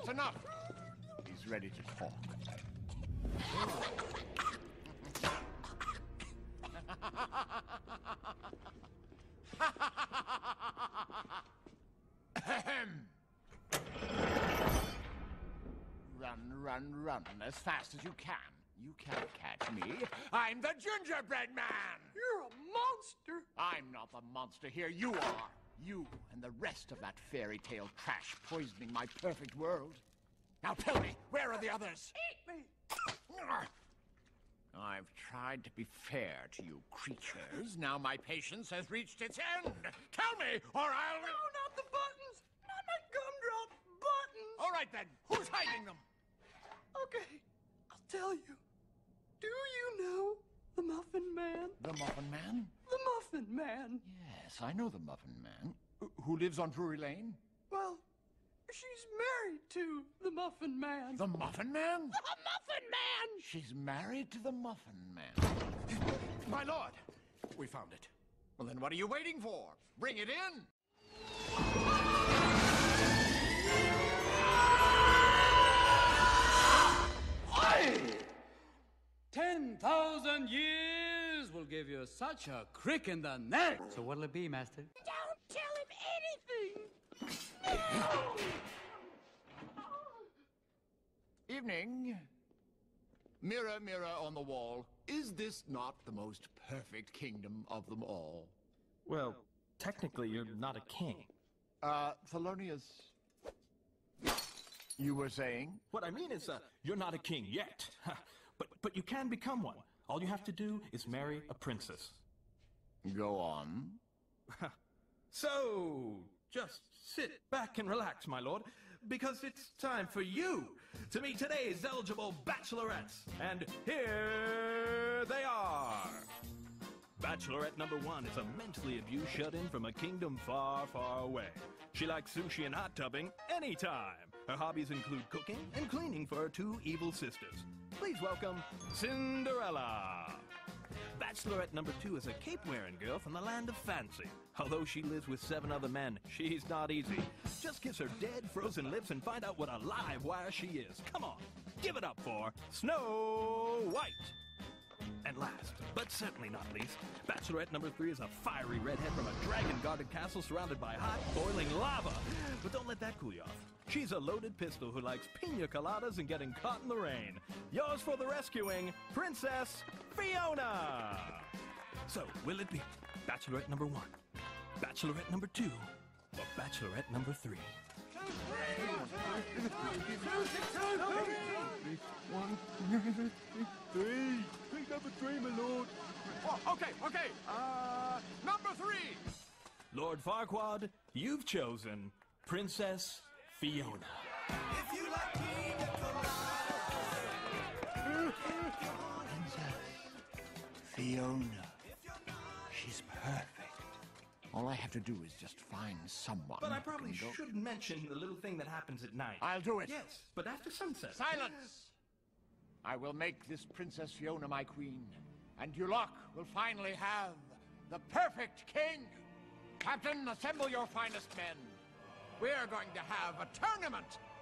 That's enough. He's ready to talk. Run as fast as you can. You can't catch me. I'm the gingerbread man! You're a monster! I'm not the monster here, you are. You and the rest of that fairy tale trash poisoning my perfect world. Now tell me, where are the others? Eat me! I've tried to be fair to you creatures. Now my patience has reached its end. Tell me, or I'll... No, not the buttons! Not my gumdrop buttons! All right then, who's hiding them? Okay, I'll tell you. Do you know the Muffin Man? The Muffin Man? The Muffin Man. Yes, I know the Muffin Man. Who lives on Drury Lane? Well, she's married to the Muffin Man. The Muffin Man? The Muffin Man! She's married to the Muffin Man. My lord, we found it. Well, then what are you waiting for? Bring it in! 10,000 years will give you such a crick in the neck. So what'll it be, Master? Don't tell him anything! Evening. Mirror, mirror on the wall, is this not the most perfect kingdom of them all? Well, technically you're not a king. Thelonious, you were saying? What I mean is, you're not a king yet. But you can become one. All you have to do is marry a princess. Go on. So, just sit back and relax, my lord, because it's time for you to meet today's eligible bachelorettes. And here they are. Bachelorette number 1 is a mentally abused shut-in from a kingdom far, far away. She likes sushi and hot tubbing anytime. Her hobbies include cooking and cleaning for her 2 evil sisters. Please welcome Cinderella. Bachelorette number 2 is a cape-wearing girl from the land of fancy. Although she lives with 7 other men, she's not easy. Just kiss her dead, frozen lips and find out what a live wire she is. Come on, give it up for Snow White. And last, but certainly not least, Bachelorette number 3 is a fiery redhead from a dragon-guarded castle surrounded by hot, boiling lava. But don't let that cool you off. She's a loaded pistol who likes pina coladas and getting caught in the rain. Yours for the rescuing, Princess Fiona! So, will it be Bachelorette number 1, Bachelorette number 2, or Bachelorette number 3? 3. Pick up a 3, my lord. Oh, okay. Number 3. Lord Farquaad, you've chosen Princess Fiona. If you like pina Princess Fiona. She's perfect. All I have to do is just find someone. But I who probably can go- should mention the little thing that happens at night. I'll do it. Yes, but after sunset. Silence! I will make this Princess Fiona my queen, and Duloc will finally have the perfect king. Captain, assemble your finest men. We're going to have a tournament